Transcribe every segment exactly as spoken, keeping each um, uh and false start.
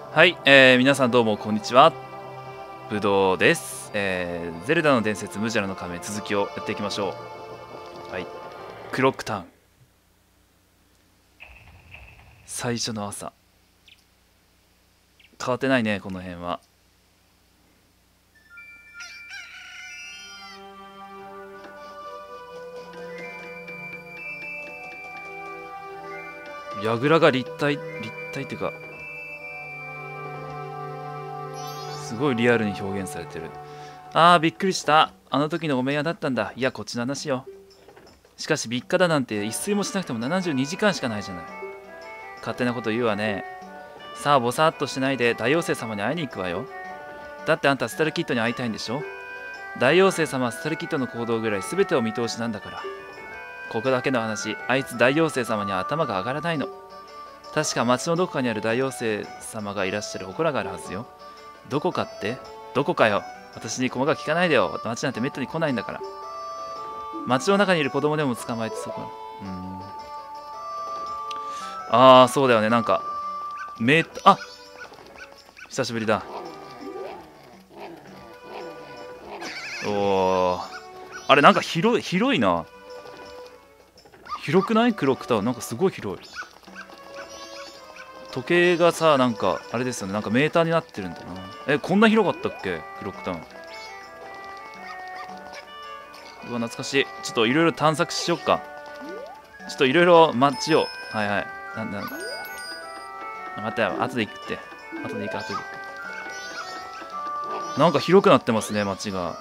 はい、えー、皆さんどうもこんにちは。ぶどうです、えー。ゼルダの伝説ムジャラの仮面続きをやっていきましょう。はい、クロックタウン最初の朝。変わってないねこの辺は。櫓が立体立体っていうかすごいリアルに表現されてる。あーびっくりした。あの時のお面屋だったんだ。いやこっちの話よ。しかしビッカだなんて一睡もしなくてもななじゅうにじかんしかないじゃない。勝手なこと言うわね。さあぼさっとしてないで大妖精様に会いに行くわよ。だってあんたスタルキッドに会いたいんでしょ。大妖精様はスタルキッドの行動ぐらい全てを見通しなんだから。ここだけの話、あいつ大妖精様には頭が上がらないの。確か町のどこかにある大妖精様がいらっしゃる祠があるはずよ。どこかって？どこかよ。私に細かく聞かないでよ。町なんてめったに来ないんだから。町の中にいる子供でも捕まえてそこ。うーん。ああ、そうだよね。なんか、めあ久しぶりだ。おお。あれ、なんか広い、広いな。広くない？クロックタウン。なんかすごい広い。時計がさ、なんか、あれですよね。なんかメーターになってるんだな。え、こんな広かったっけクロックタウン。うわ、懐かしい。ちょっといろいろ探索しよっか。ちょっといろいろ街を。はいはい。なんなんか。待ってよ。後で行くって。後で行く、後で行く。なんか広くなってますね、街が。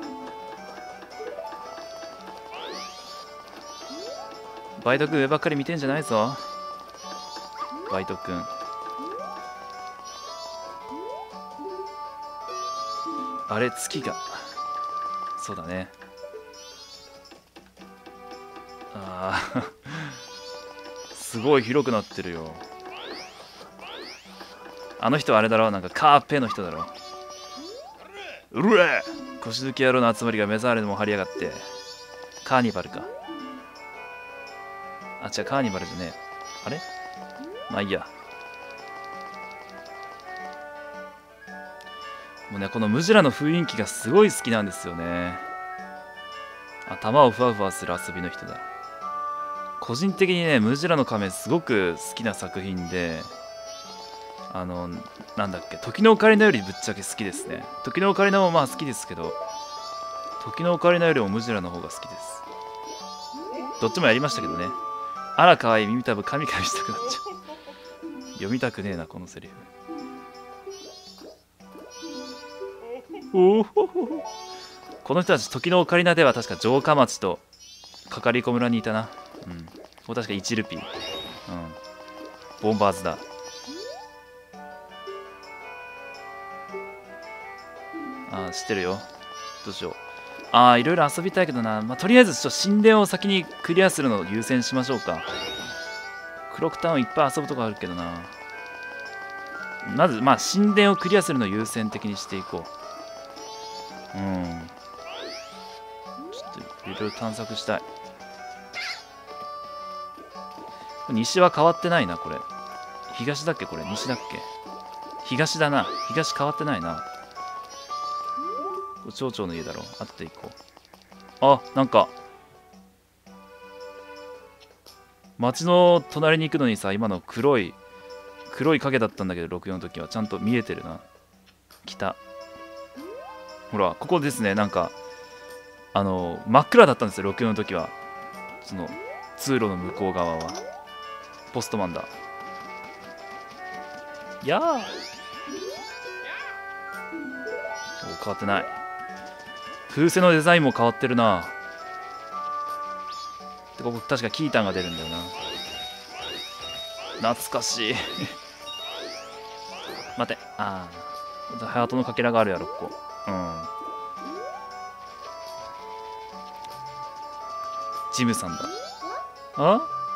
バイト君上ばっかり見てんじゃないぞ。バイト君。あれ、月が。そうだね。ああ。すごい広くなってるよ。あの人はあれだろう。なんかカーペの人だろう。うるえ腰抜き野郎の集まりが目障りでも張りやがって。カーニバルか。あ、違う、カーニバルじゃねえ。あれまあいいや。もうね、このムジュラの雰囲気がすごい好きなんですよね。頭をふわふわする遊びの人だ。個人的にね、ムジュラの仮面すごく好きな作品で、あの、なんだっけ、時のオカリナよりぶっちゃけ好きですね。時のオカリナもまあ好きですけど、時のオカリナよりもムジュラの方が好きです。どっちもやりましたけどね。あらかわいい、耳たぶカミカミしたくなっちゃう。読みたくねえな、このセリフ。おおこの人たち、時のオカリナでは確か城下町とかかりこ村にいたな。うん。ここ確かいちルピー。うん。ボンバーズだ。ああ、知ってるよ。どうしよう。ああ、いろいろ遊びたいけどな。まあ、とりあえず、ちょっと神殿を先にクリアするのを優先しましょうか。クロックタウンいっぱい遊ぶとこあるけどな。まず、まあ、神殿をクリアするのを優先的にしていこう。うん。ちょっといろいろ探索したい。西は変わってないな、これ。東だっけこれ。西だっけ東だな。東変わってないな。町長の家だろ。後で行こう。あ、なんか。町の隣に行くのにさ、今の黒い、黒い影だったんだけど、ろくよんの時は。ちゃんと見えてるな。北。ほら、ここですね。なんか、あの、真っ暗だったんですよ、ろくよんの時は。その、通路の向こう側は。ポストマンだ。やーお、変わってない。風船のデザインも変わってるな。で、ここ確かキータンが出るんだよな。懐かしい。待て。ああ。ハートのかけらがあるやろ、ここ。うん。ジムさんだ。あ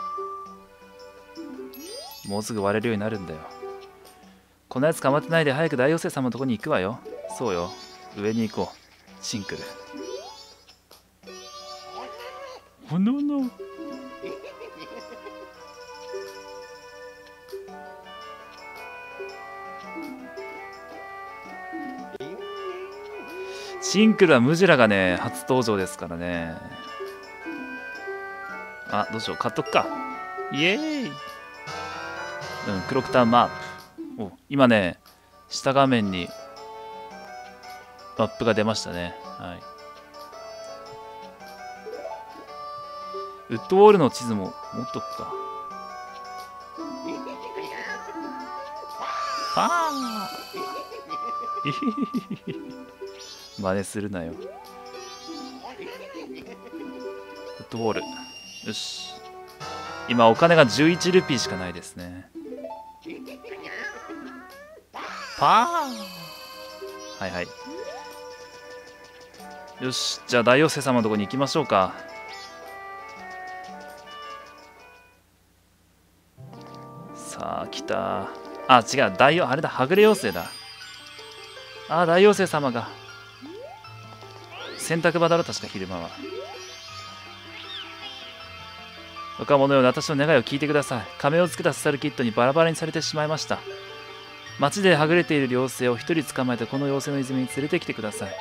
もうすぐ割れるようになるんだよ。このやつかまってないで早く大妖精様のとこに行くわよ。そうよ。上に行こう。シンクル。ほのの。 シンクルはムジュラがね初登場ですからね。あ、どうしよう、買っとくか。イエーイ。うん、クロクターマップ。お、今ね下画面にマップが出ましたね。はい。ウッドウォールの地図も持っとくか。ああ。真似するなよ。ウッドウォール。よし。今お金がじゅういちルピーしかないですね。パー。はいはい。よし、じゃあ大妖精様のとこに行きましょうか。さあ来た。あ、違う、大妖あれだ、はぐれ妖精だ。ああ、大妖精様が洗濯場だろ、確か昼間は。若者よ、私の願いを聞いてください。仮面をつけたスタルキットにバラバラにされてしまいました。町ではぐれている妖精を一人捕まえてこの妖精の泉に連れてきてください。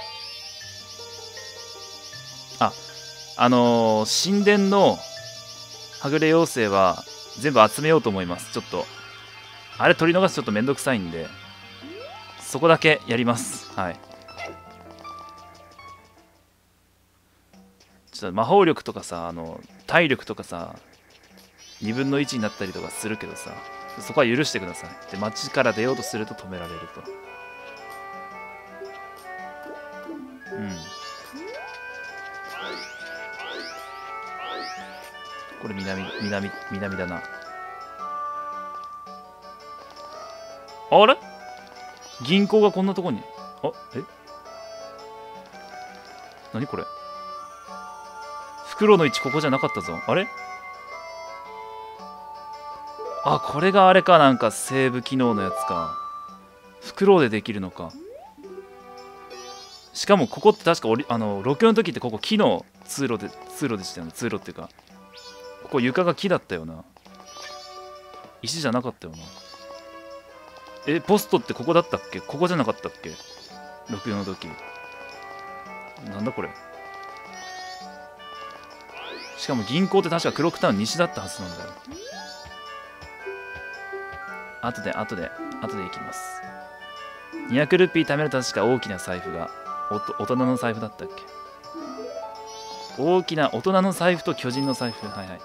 あ、あのー、神殿のはぐれ妖精は全部集めようと思います。ちょっとあれ取り逃すとちょっとめんどくさいんで、そこだけやります。はい。ちょっと魔法力とかさ、あの体力とかさにぶんのいちになったりとかするけどさ、そこは許してください。で、街から出ようとすると止められると。うん。これ南、南、南だな。あれ？銀行がこんなとこに。あ、え？何これ？袋の位置ここじゃなかったぞ。あれ？あ、これがあれか、なんかセーブ機能のやつか。フクロウでできるのか。しかもここって確かおりあの録音の時ってここ木の通路で通路でしたよね。通路っていうか、ここ床が木だったよな。石じゃなかったよな。え、ポストってここだったっけ？ここじゃなかったっけ？録音の時。なんだこれ。しかも銀行って確かクロックタウン西だったはずなんだよ。後で後で後で行きます。にひゃくルピー貯めると確か大きな財布がおと大人の財布だったっけ。大きな大人の財布と巨人の財布。はいはい。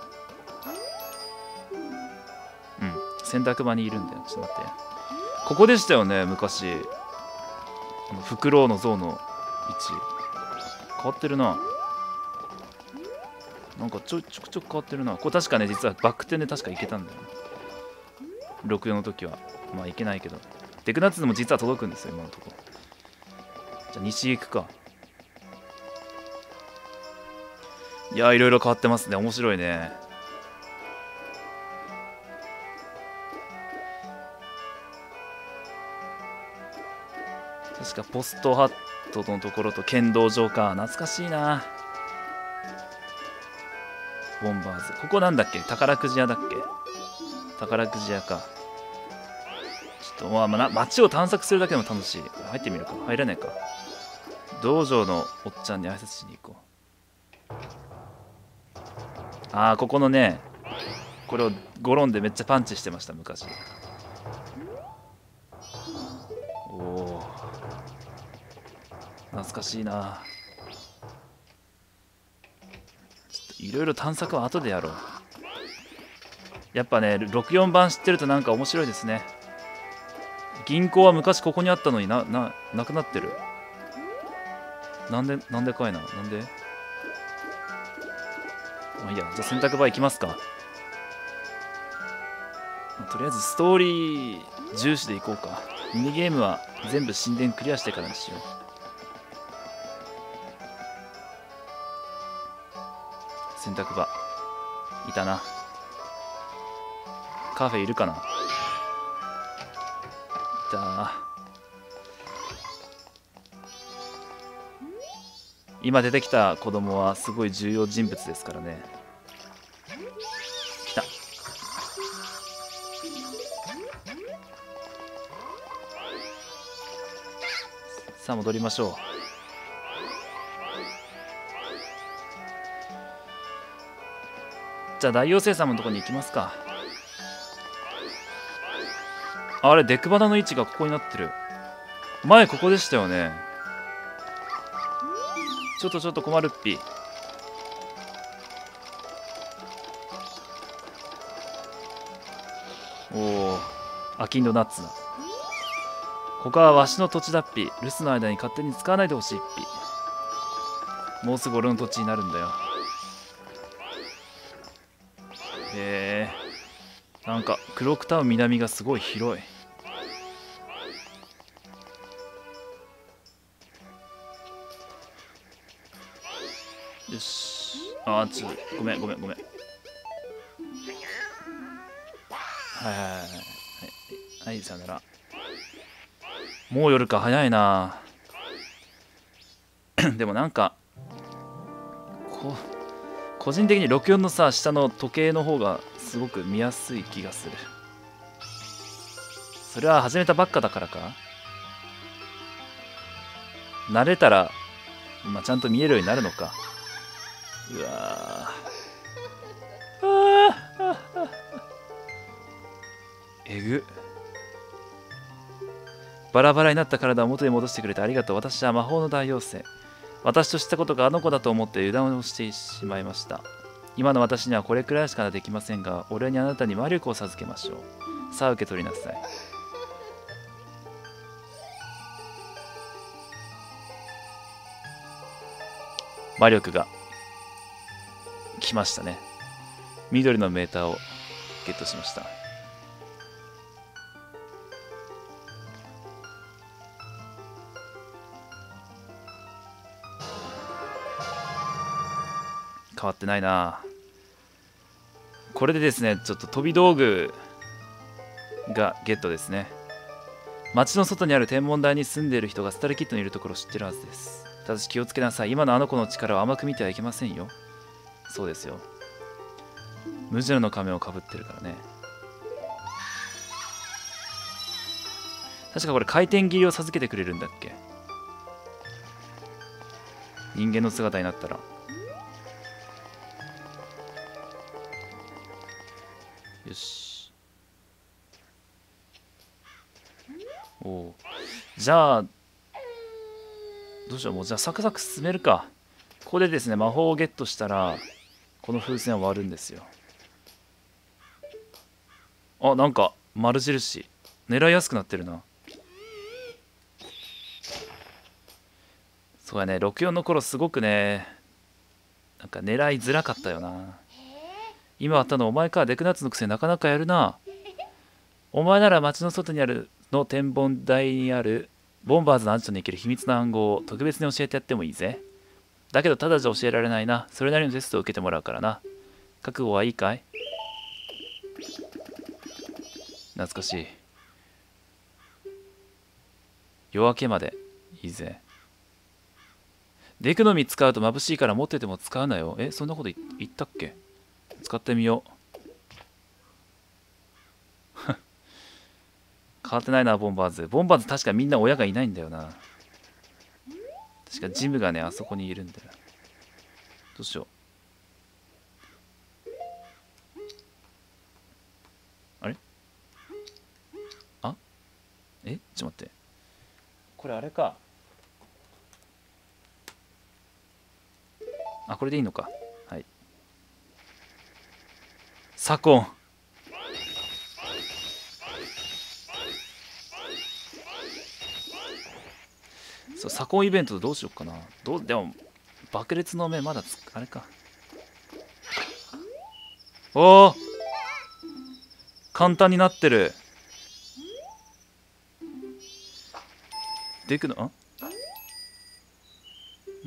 うん、洗濯場にいるんだよ。ちょっと待って。ここでしたよね、昔。あのフクロウの像の位置変わってるな。なんかちょちょくちょく変わってるな。これ確かね、実はバック転で確か行けたんだよね。ろくよんの時は。まあ行けないけど。デクナッツでも実は届くんですよ、今のところ。じゃあ西行くか。いやー、いろいろ変わってますね。面白いね。確かポストハットのところと剣道場か。懐かしいな。ボンバーズ。ここなんだっけ？宝くじ屋だっけ？宝くじ屋か。ちょっとまあ、まあ、街を探索するだけでも楽しい。入ってみるか。入らないか。道場のおっちゃんに挨拶しに行こう。ああ、ここのね、これをゴロンでめっちゃパンチしてました、昔。おお。懐かしいな。いろいろ探索は後でやろう。やっぱね、ろくよんばん知ってるとなんか面白いですね。銀行は昔ここにあったのにな、な、なくなってる。なんで、なんでかいな。なんで？まあいいや、じゃあ洗濯場行きますか。とりあえずストーリー重視でいこうか。ミニゲームは全部神殿クリアしてからにしよう。洗濯場いたな。カフェいるかな。いた。今出てきた子供はすごい重要人物ですからね。来た。さあ戻りましょじゃあ大妖精様のとこに行きますか。あれデクバナの位置がここになってる。前ここでしたよね。ちょっとちょっと困るっぴ。おお、アキンドナッツだ。ここはわしの土地だっぴ。留守の間に勝手に使わないでほしいっぴ。もうすぐ俺の土地になるんだよ。へえ、なんかクロックタウン南がすごい広い。よし。あーちょっとごめんごめんごめん。はいはいはいはいはい、はい、さよなら。もう夜か、早いな。でもなんかこ個人的にろくじゅうよんのさ下の時計の方がすごく見やすい気がする。それは始めたばっかだからか。慣れたら、まあ、ちゃんと見えるようになるのか。うわーえぐ。バラバラになった体を元に戻してくれてありがとう。私は魔法の大妖精。私と知ったことがあの子だと思って油断をしてしまいました。今の私にはこれくらいしかできませんが、俺にあなたに魔力を授けましょう。さあ受け取りなさい。魔力が来ましたね。緑のメーターをゲットしました。変わってないな。これでですね、ちょっと飛び道具がゲットですね。街の外にある天文台に住んでいる人がスタルキッドにいるところを知ってるはずです。ただし気をつけなさい。今のあの子の力を甘く見てはいけませんよ。そうですよ。ムジュラの仮面をかぶってるからね。確かこれ回転切りを授けてくれるんだっけ。人間の姿になったら。よし。おお。じゃあ、どうしよう。もうじゃあサクサク進めるか。ここでですね、魔法をゲットしたら、この風船は割るんですよ。あ、なんか丸印。狙いやすくなってるな。そうやね、ろくじゅうよんの頃すごくね、なんか狙いづらかったよな。今あったのお前か。デクナッツのくせになかなかやるな。お前なら街の外にあるの天文台にあるボンバーズのアンチョに行ける秘密の暗号を特別に教えてやってもいいぜ。だけどただじゃ教えられないな。それなりのテストを受けてもらうからな。覚悟はいいかい？懐かしい。夜明けまでいいぜ。デクの実使うと眩しいから持ってても使うなよ。え、そんなこと言ったっけ？使ってみよう。変わってないな、ボンバーズ。ボンバーズ確かみんな親がいないんだよな。確かジムがね、あそこにいるんだよ。どうしよう。あれ？あ？え？ちょっと待って。これあれか。あ、これでいいのか。はい。左近。そう、左近イベントどうしようかな。どう、でも、爆裂の目まだつ、あれか。おお、簡単になってる。デクの、んうん。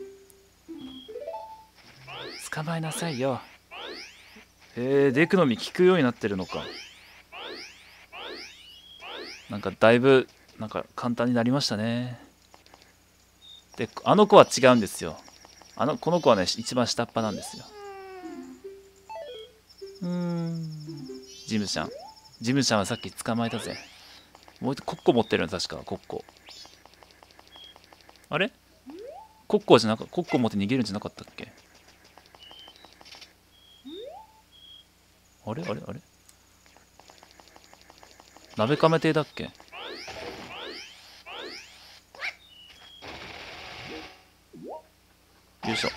捕まえなさいよ。えー、デクの実効くようになってるのか。なんかだいぶ、なんか簡単になりましたね。で、あの子は違うんですよ。あの、この子はね、一番下っ端なんですよ。うーん。ジムシャン。ジムシャンはさっき捕まえたぜ。もう一個コッコ持ってるの確か、コッコ。あれコッコじゃなかった、コッコ持って逃げるんじゃなかったっけ？ あれあれあれ鍋亀亭だっけ？よいしょ。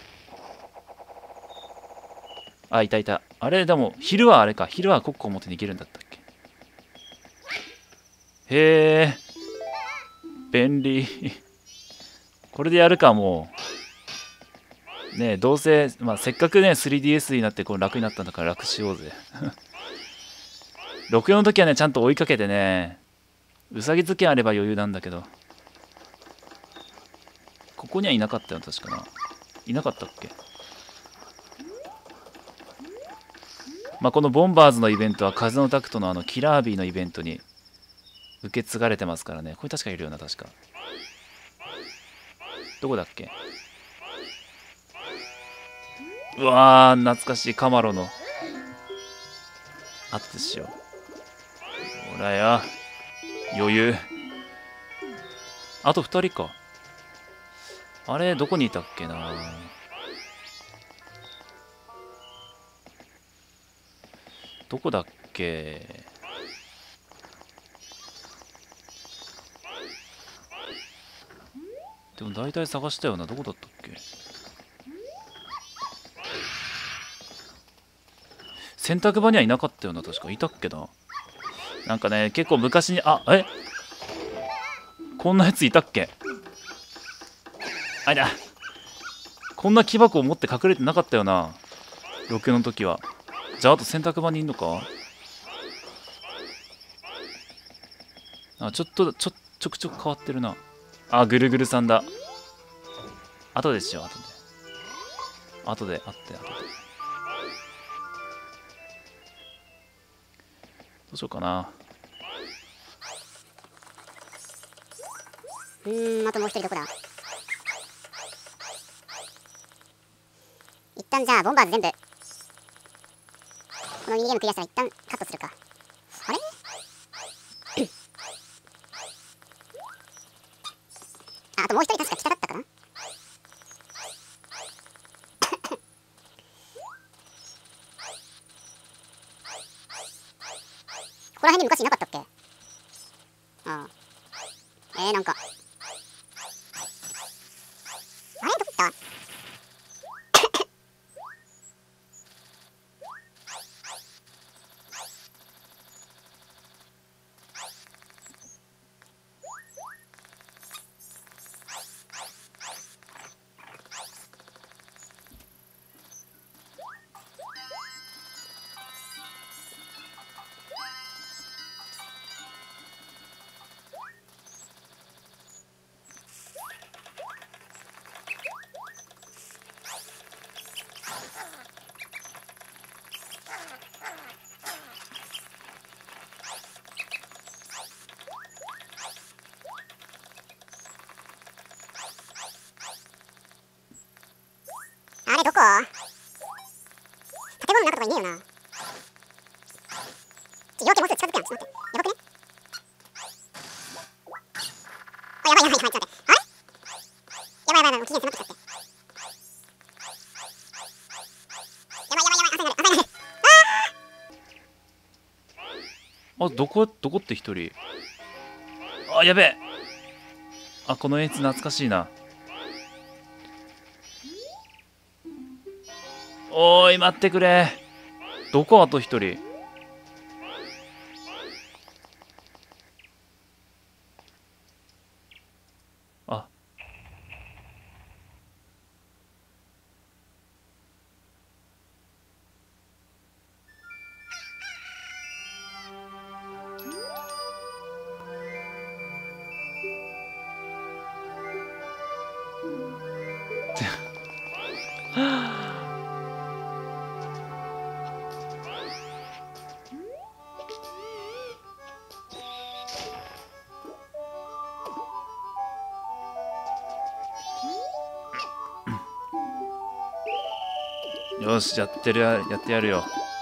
あ、いたいた。あれ、でも、昼はあれか。昼はコッコを持って逃げるんだったっけ？へえ。便利。これでやるか、もう。ねえ、どうせ、まあ、せっかくね、スリーディーエス になってこう楽になったんだから楽しようぜ。ろくよんの時はね、ちゃんと追いかけてね、うさぎ漬けあれば余裕なんだけど。ここにはいなかったよ、確かな。いなかったっけ？まあ、このボンバーズのイベントは風のタクトのあのキラービーのイベントに受け継がれてますからね。これ確かいるよな、確か。どこだっけ？うわー、懐かしいカマロの。あってしよう。ほらや。余裕。あとふたりか。あれ、どこにいたっけな。どこだっけ。でも大体探したよな。どこだったっけ。洗濯場にはいなかったよな。確かいたっけな。なんかね、結構昔に、あ、えこんなやついたっけ。あいだ。こんな木箱を持って隠れてなかったよな。ろくの時は。じゃあ、あと洗濯場にいんのか。あ、ちょっと、ちょ、ちょくちょく変わってるな。あ、ぐるぐるさんだ。後でしよう、後で。後で、あって、後で。どうしようかな。 うーん、あともう一人どこだ。一旦じゃあボンバーズ全部このミニゲームクリアしたら一旦カットするか。あれあ、あともう一人確か北だったかな。ここら辺に昔いなかったっけ。ああ、えー、なんかあれどこ行った。あれどこ。建物の中とかいねえよな。ちょ、夜明けもうすぐ近づくやん。ちょっと待って。やばくね。あ、やばいやばいやばい。ちょっと待って。あれやばいやばいやばい。もう期限迫ってきちゃって。やばいやばいやばい。朝になる。朝になる。 あ、どこ、どこって一人。あ、やべえ。あ、この演出懐かしいな。おーい、待ってくれ。どこあと一人。あ。よし、やってるや、やってやるよ。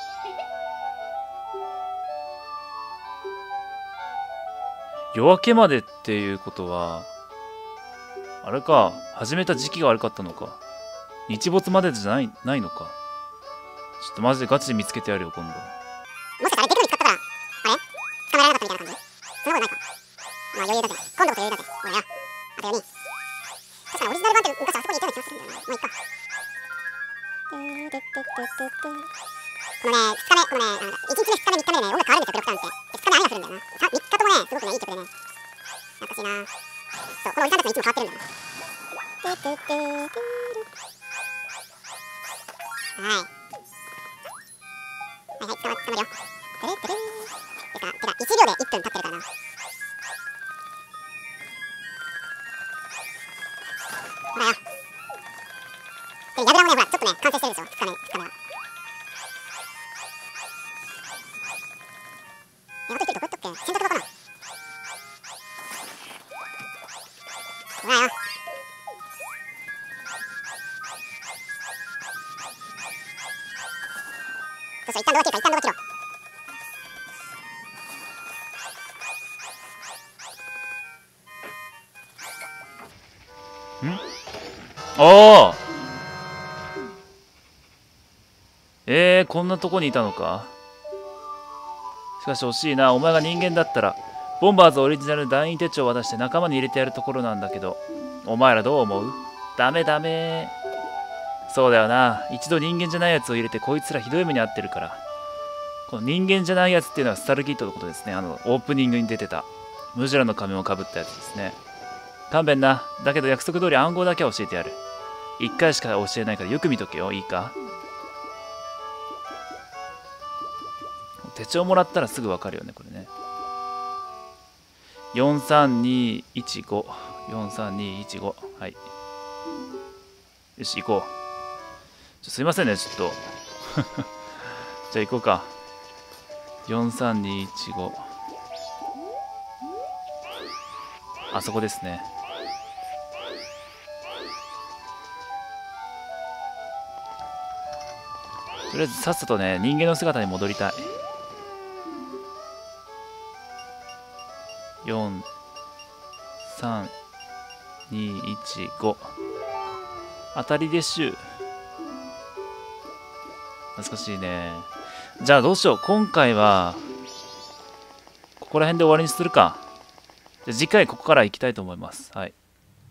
夜明けまでっていうことは、あれか、始めた時期が悪かったのか。日没までじゃない、ないのか。ちょっとマジでガチで見つけてやるよ、今度。 そんなことないか。まあ余裕だぜ。今度こそ余裕だぜ。俺よ。あとよにん。確かにオリジナル版って昔あそこにいたような気がするんだよな。まあいいか。このね、ふつかめ、このね、なんだ、いちにちめ、ふつかめ、みっかめでね、音楽変わるんですよ、クロクタウンって。ふつかめ何がするんだよな。みっかともね、すごくね、いい曲でね。懐かしいな。そう、このおじさんたちの位置も変わってるんだよな。はい。はいはい、捕ま、捕まるよ。てれてれー。てか、てか、いちびょうでいっぷん経ってるからな。ほらよ。で、ヤグラもね、ほら、ちょっとね、完成してるでしょ、ふつかめ、ふつかめは。え、あといってるどこ行ったっけ？洗濯場かな？ほらよ。どうしよう、一旦動けるか、一旦動けろ。 ん？おお。えー、こんなとこにいたのか。しかし惜しいな。お前が人間だったらボンバーズオリジナル団員手帳を渡して仲間に入れてやるところなんだけど、お前らどう思う？ダメダメ。そうだよな。一度人間じゃないやつを入れてこいつらひどい目に遭ってるから。この人間じゃないやつっていうのはスタルキットのことですね。あのオープニングに出てたムジュラの仮面をかぶったやつですね。勘弁な。だけど約束通り暗号だけは教えてやる。一回しか教えないからよく見とけよ。いいか？手帳もらったらすぐ分かるよね、これね。よんさんにいちご。よんさんにいちご。はい。よし、行こう。ちょすいませんね、ちょっと。じゃあ行こうか。よんさんにいちご。あそこですね。とりあえずさっさとね、人間の姿に戻りたい。よん、さん、に、いち、ご。当たりでしゅ。懐かしいね。じゃあどうしよう。今回は、ここら辺で終わりにするか。じゃあ次回ここから行きたいと思います。はい。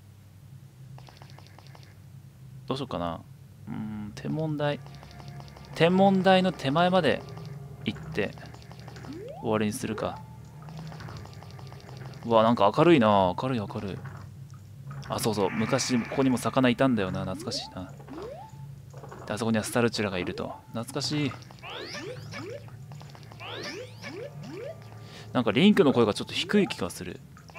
どうしようかな。うーん、天文台。天文台の手前まで行って、終わりにするか。うわ、なんか明るいな。明るい明るい。あ、そうそう。昔、ここにも魚いたんだよな。懐かしいな。で、あそこにはスタルチュラがいると。懐かしい。なんかリンクの声がちょっと低い気がする。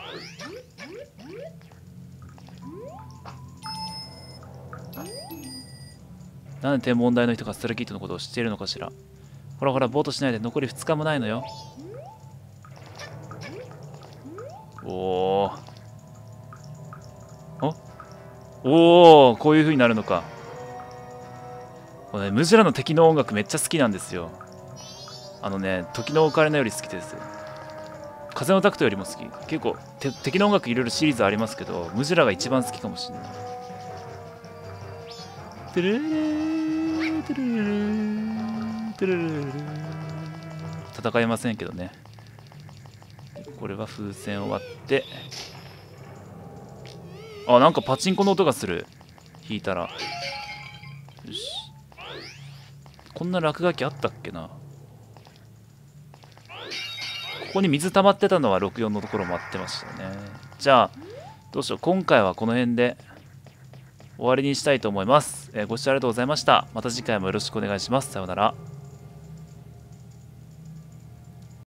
なんで天文台の人がスタルキットのことを知っているのかしら。ほらほら、ボートしないで残りふつかもないのよ。おー。おお、こういう風になるのか。これね、ムジュラの敵の音楽めっちゃ好きなんですよ。あのね、時のオカリナより好きです。風のタクトよりも好き。結構敵の音楽いろいろシリーズありますけど、ムジュラが一番好きかもしれない。トゥルルルトゥルルルトゥルルル戦えませんけどね。これは風船を割って、あ、なんかパチンコの音がする。引いたら。よし。こんな落書きあったっけな。ここに水溜まってたのはろくよんのところもあってましたね。じゃあ、どうしよう。今回はこの辺で終わりにしたいと思います。えー、ご視聴ありがとうございました。また次回もよろしくお願いします。さようなら。